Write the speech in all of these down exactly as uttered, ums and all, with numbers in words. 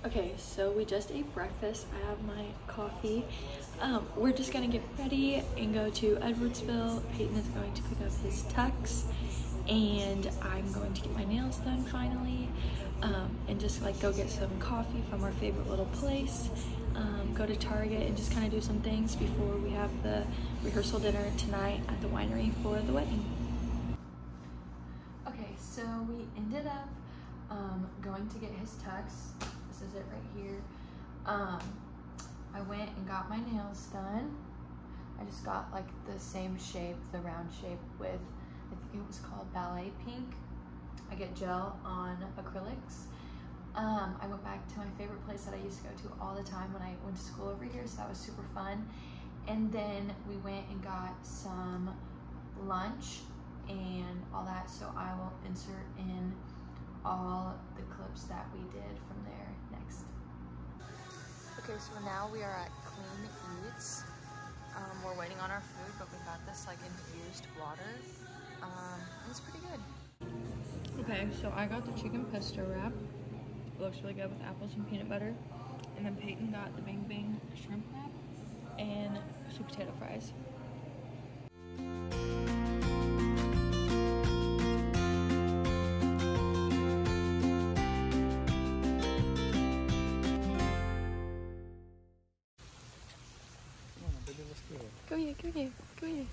Okay, so we just ate breakfast. I have my coffee. Um, we're just gonna get ready and go to Edwardsville. Peyton is going to pick up his tux, and I'm going to get my nails done finally, um, and just like go get some coffee from our favorite little place. Um, go to Target and just kind of do some things before we have the rehearsal dinner tonight at the winery for the wedding. Okay, so we ended up um, going to get his tux. This is it right here. Um, I went and got my nails done. I just got like the same shape, the round shape with, I think it was called Ballet Pink. I get gel on acrylics. Um, I went back to my favorite place that I used to go to all the time when I went to school over here, so that was super fun. And then we went and got some lunch and all that, so I will insert in all the clips that we did from there next. Okay, so now we are at Clean Eats. Um, we're waiting on our food, but we got this like infused water. Um, it's pretty good. Okay, so I got the chicken pesto wrap. It looks really good with apples and peanut butter. And then Peyton got the Bing Bing shrimp wrap and sweet potato fries. Go here, go here, go here.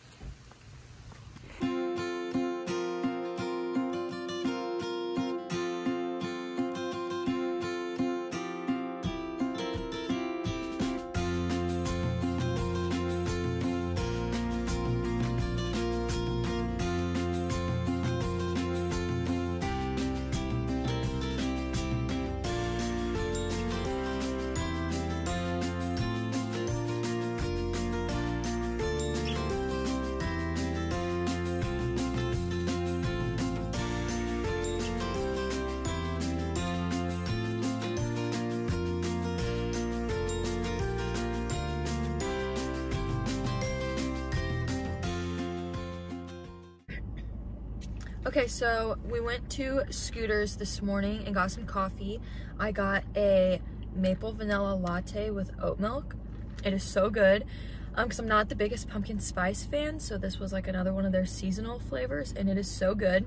Okay, so we went to Scooters this morning and got some coffee. I got a maple vanilla latte with oat milk. It is so good. Um, because I'm not the biggest pumpkin spice fan, so this was like another one of their seasonal flavors, and it is so good.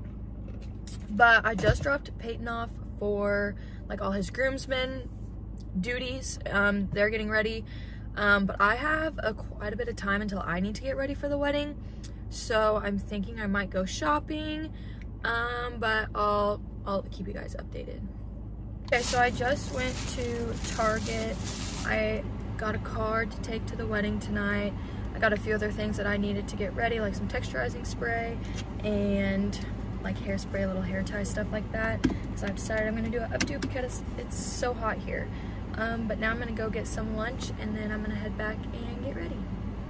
But I just dropped Peyton off for like all his groomsmen duties. Um, they're getting ready. Um, but I have a, quite a bit of time until I need to get ready for the wedding. So I'm thinking I might go shopping, um, but I'll, I'll keep you guys updated. Okay, so I just went to Target. I got a card to take to the wedding tonight. I got a few other things that I needed to get ready, like some texturizing spray and like hairspray, little hair tie, stuff like that. So I've decided I'm gonna do an updo because it's so hot here. Um, but now I'm gonna go get some lunch and then I'm gonna head back and get ready.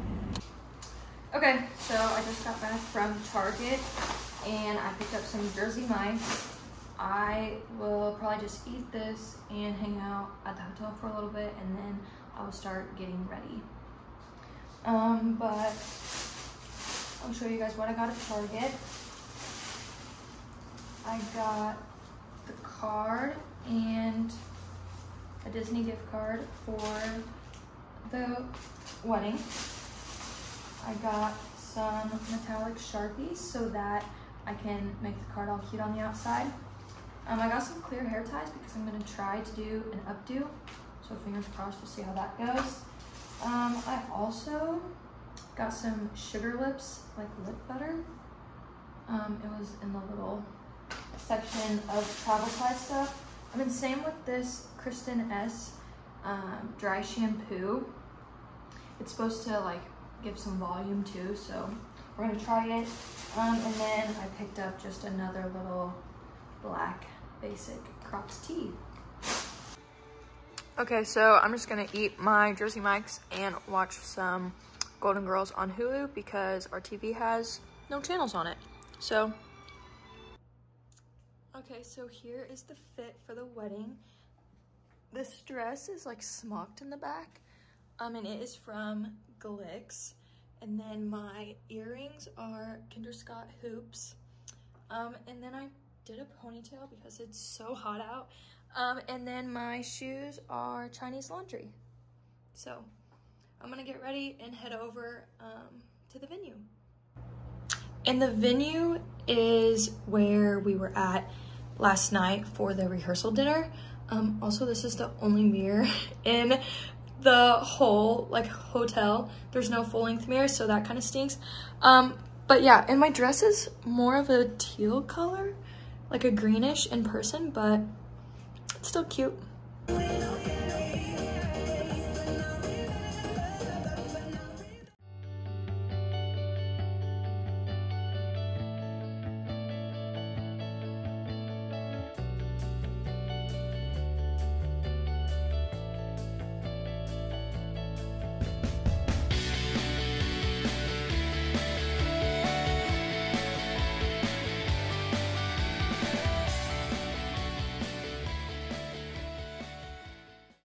Okay, so I just got back from Target and I picked up some Jersey Mike's. I will probably just eat this and hang out at the hotel for a little bit, and then I will start getting ready. Um, but I'll show you guys what I got at Target. I got the card and a Disney gift card for the wedding. I got some metallic Sharpies so that I can make the card all cute on the outside. Um, I got some clear hair ties because I'm going to try to do an updo. So fingers crossed, we'll see how that goes. Um, I also got some Sugar Lips, like lip butter. Um, it was in the little section of travel size stuff. I mean, same with this Kristen S um, dry shampoo. It's supposed to like give some volume too, so we're gonna try it. Um, and then I picked up just another little black basic cropped tee. Okay, so I'm just gonna eat my Jersey Mike's and watch some Golden Girls on Hulu because our T V has no channels on it. So, okay, so here is the fit for the wedding. This dress is like smocked in the back, um, and it is from Glix. And then my earrings are Kinder Scott hoops. Um, and then I did a ponytail because it's so hot out. Um, and then my shoes are Chinese laundry. So I'm gonna get ready and head over um, to the venue. And the venue is where we were at last night for the rehearsal dinner. Um, also, this is the only mirror in the whole like hotel. There's no full-length mirror, so that kind of stinks. Um, but yeah, and my dress is more of a teal color, like a greenish in person, but it's still cute.